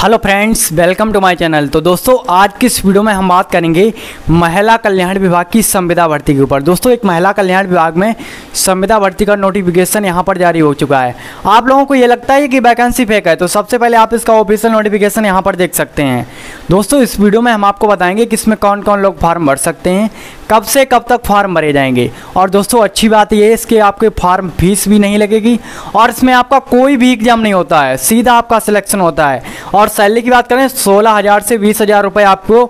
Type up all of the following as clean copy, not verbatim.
Hello friends, welcome to my channel. तो दोस्तों, आज की इस वीडियो में हम बात करेंगे महिला कल्याण विभाग की संविदा भर्ती के ऊपर। दोस्तों, एक महिला कल्याण विभाग में संविदा भर्ती का नोटिफिकेशन यहां पर जारी हो चुका है। आप लोगों को ये लगता है कि वैकेंसी फेक है, तो सबसे पहले आप इसका ऑफिशियल नोटिफिकेशन यहां पर देख सकते हैं। दोस्तों, इस वीडियो में हम आपको बताएंगे कि इसमें कौन कौन लोग फॉर्म भर सकते हैं, कब से कब तक फॉर्म भरे जाएंगे। और दोस्तों, अच्छी बात यह है इसके आपके फॉर्म फीस भी नहीं लगेगी और इसमें आपका कोई भी एग्जाम नहीं होता है, सीधा आपका सिलेक्शन होता है। और सैलरी की बात करें, 16,000 से 20,000 रुपये आपको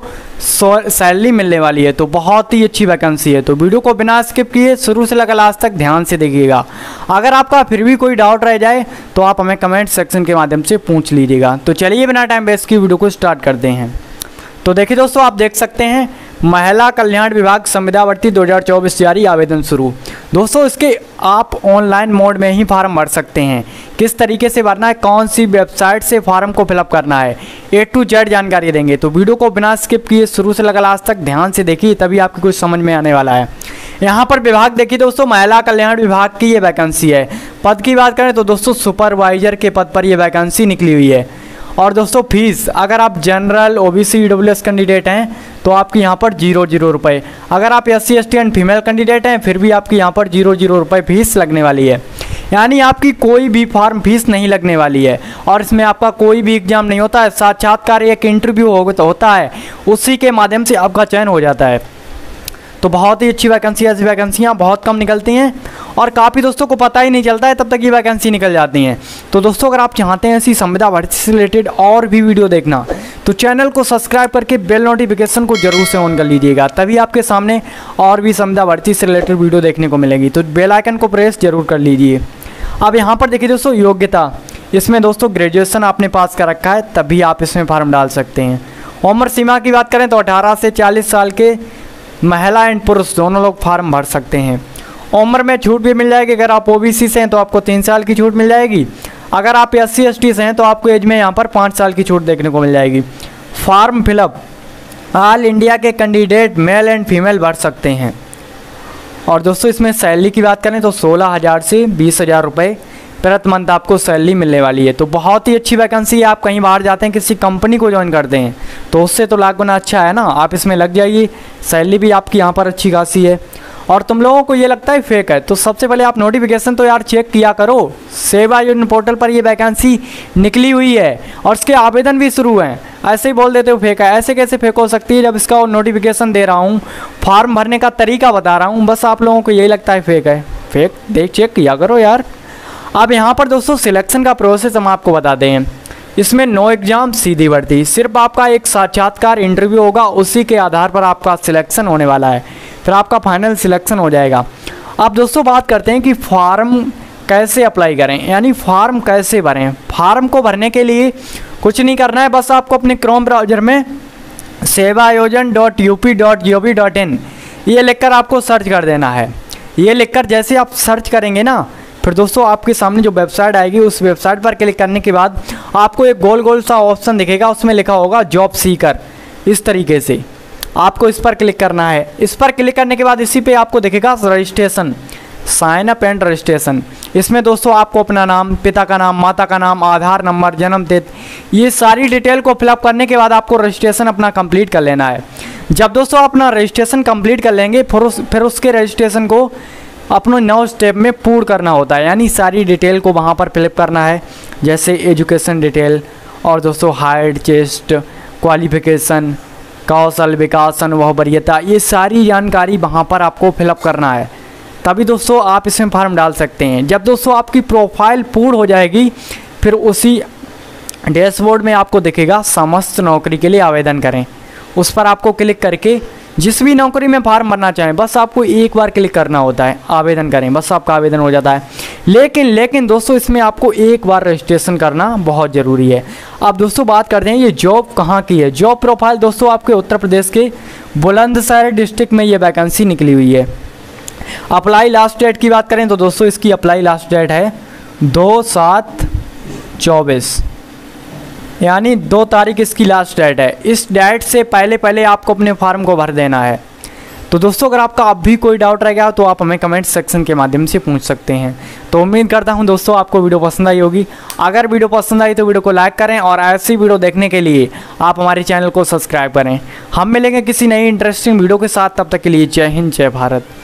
सैलरी मिलने वाली है। तो बहुत ही अच्छी वैकेंसी है। तो वीडियो को बिना स्किप किए शुरू से लेकर लास्ट तक ध्यान से देखिएगा। अगर आपका फिर भी कोई डाउट रह जाए तो आप हमें कमेंट सेक्शन के माध्यम से पूछ लीजिएगा। तो चलिए बिना टाइम वेस्ट की वीडियो को स्टार्ट करते हैं। तो देखिए दोस्तों, आप देख सकते हैं महिला कल्याण विभाग संविदा भर्ती 2024 जारी, आवेदन शुरू। दोस्तों, इसके आप ऑनलाइन मोड में ही फॉर्म भर सकते हैं। किस तरीके से भरना है, कौन सी वेबसाइट से फॉर्म को फिलअप करना है, A to Z जानकारी देंगे। तो वीडियो को बिना स्किप किए शुरू से लेकर लास्ट तक ध्यान से देखिए, तभी आपको कुछ समझ में आने वाला है। यहाँ पर विभाग देखिए दोस्तों, महिला कल्याण विभाग की ये वैकेंसी है। पद की बात करें तो दोस्तों सुपरवाइजर के पद पर यह वैकेंसी निकली हुई है। और दोस्तों, फीस अगर आप जनरल OBC EWS कैंडिडेट हैं तो आपकी यहाँ पर 0 रुपये। अगर आप SC ST and female candidate हैं फिर भी आपकी यहाँ पर 0 रुपये फीस लगने वाली है। यानी आपकी कोई भी फॉर्म फीस नहीं लगने वाली है और इसमें आपका कोई भी एग्जाम नहीं होता है। साक्षात्कार एक इंटरव्यू होता है, उसी के माध्यम से आपका चयन हो जाता है। तो बहुत ही अच्छी वैकेंसी, ऐसी वैकेंसियाँ बहुत कम निकलती हैं और काफ़ी दोस्तों को पता ही नहीं चलता है, तब तक ये वैकेंसी निकल जाती हैं। तो दोस्तों, अगर आप चाहते हैं ऐसी संविदा भर्ती से रिलेटेड और भी वीडियो देखना तो चैनल को सब्सक्राइब करके बेल नोटिफिकेशन को जरूर से ऑन कर लीजिएगा, तभी आपके सामने और भी संविदा भर्ती से रिलेटेड वीडियो देखने को मिलेगी। तो बेल आइकन को प्रेस जरूर कर लीजिए। अब यहाँ पर देखिए दोस्तों, योग्यता इसमें दोस्तों ग्रेजुएशन आपने पास कर रखा है तभी आप इसमें फॉर्म डाल सकते हैं। उम्र सीमा की बात करें तो 18 से 40 साल के महिला एंड पुरुष दोनों लोग फॉर्म भर सकते हैं। उम्र में छूट भी मिल जाएगी। अगर आप OBC से हैं तो आपको 3 साल की छूट मिल जाएगी। अगर आप SC ST से हैं तो आपको एज में यहाँ पर 5 साल की छूट देखने को मिल जाएगी। फॉर्म फिलअप ऑल इंडिया के कैंडिडेट मेल एंड फीमेल भर सकते हैं। और दोस्तों, इसमें सैलरी की बात करें तो 16,000 से 20,000 रुपये प्रति मंथ आपको सैलरी मिलने वाली है। तो बहुत ही अच्छी वैकेंसी है। आप कहीं बाहर जाते हैं, किसी कंपनी को ज्वाइन करते हैं तो उससे तो लाख गुना अच्छा है ना। आप इसमें लग जाइए, सैलरी भी आपकी यहाँ पर अच्छी खासी है। और तुम लोगों को ये लगता है फेक है, तो सबसे पहले आप नोटिफिकेशन तो यार चेक किया करो। सेवा योजना पोर्टल पर ये वैकेंसी निकली हुई है और इसके आवेदन भी शुरू हैं। ऐसे ही बोल देते हो फेक है। ऐसे कैसे फेक हो सकती है जब इसका नोटिफिकेशन दे रहा हूँ, फॉर्म भरने का तरीका बता रहा हूँ, बस आप लोगों को यही लगता है फेक है। फेक देख चेक किया करो यार। अब यहाँ पर दोस्तों सिलेक्शन का प्रोसेस हम आपको बताते हैं। इसमें नो एग्जाम सीधी भर्ती, सिर्फ आपका एक साक्षात्कार इंटरव्यू होगा, उसी के आधार पर आपका सिलेक्शन होने वाला है, फिर आपका फाइनल सिलेक्शन हो जाएगा। अब दोस्तों बात करते हैं कि फॉर्म कैसे अप्लाई करें, यानी फॉर्म कैसे भरें। फॉर्म को भरने के लिए कुछ नहीं करना है, बस आपको अपने क्रोम ब्राउजर में sevayojan.up.gov.in ये लिखकर आपको सर्च कर देना है। ये लिखकर जैसे आप सर्च करेंगे ना, फिर दोस्तों आपके सामने जो वेबसाइट आएगी, उस वेबसाइट पर क्लिक करने के बाद आपको एक गोल गोल सा ऑप्शन दिखेगा, उसमें लिखा होगा जॉब सीकर। इस तरीके से आपको इस पर क्लिक करना है। इस पर क्लिक करने के बाद इसी पे आपको दिखेगा registration, sign up and registration. इसमें दोस्तों आपको अपना नाम, पिता का नाम, माता का नाम, आधार नंबर, जन्म तिथि, ये सारी डिटेल को फिलअप करने के बाद आपको रजिस्ट्रेशन अपना कंप्लीट कर लेना है। जब दोस्तों अपना रजिस्ट्रेशन कंप्लीट कर लेंगे फिर उसके रजिस्ट्रेशन को अपने 9 स्टेप में पूर्ण करना होता है। यानी सारी डिटेल को वहाँ पर फिलअप करना है, जैसे एजुकेशन डिटेल और दोस्तों हाइट, चेस्ट, क्वालिफिकेशन, कौशल विकास, अनुभव, वरीयता, ये सारी जानकारी वहाँ पर आपको फिलअप करना है। तभी दोस्तों आप इसमें फॉर्म डाल सकते हैं। जब दोस्तों आपकी प्रोफाइल पूर्ण हो जाएगी फिर उसी डैशबोर्ड में आपको दिखेगा समस्त नौकरी के लिए आवेदन करें। उस पर आपको क्लिक करके जिस भी नौकरी में फॉर्म भरना चाहें बस आपको एक बार क्लिक करना होता है, आवेदन करें, बस आपका आवेदन हो जाता है। लेकिन दोस्तों इसमें आपको एक बार रजिस्ट्रेशन करना बहुत ज़रूरी है। अब दोस्तों बात करते हैं ये जॉब कहाँ की है। जॉब प्रोफाइल दोस्तों आपके उत्तर प्रदेश के बुलंदशहर डिस्ट्रिक्ट में ये वैकेंसी निकली हुई है। अप्लाई लास्ट डेट की बात करें तो दोस्तों इसकी अप्लाई लास्ट डेट है 2/7/24, यानी 2 तारीख इसकी लास्ट डेट है। इस डेट से पहले आपको अपने फॉर्म को भर देना है, तो दोस्तों अगर आपका अब भी कोई डाउट रह गया तो आप हमें कमेंट सेक्शन के माध्यम से पूछ सकते हैं। तो उम्मीद करता हूं दोस्तों आपको वीडियो पसंद आई होगी। अगर वीडियो पसंद आई तो वीडियो को लाइक करें और ऐसी वीडियो देखने के लिए आप हमारे चैनल को सब्सक्राइब करें। हम मिलेंगे किसी नई इंटरेस्टिंग वीडियो के साथ, तब तक के लिए जय हिंद जय भारत।